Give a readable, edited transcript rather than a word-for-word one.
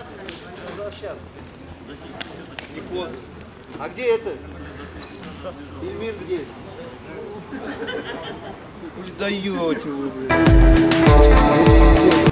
Не поздно. А где это? Ильмир где? Вы даете вы, блин.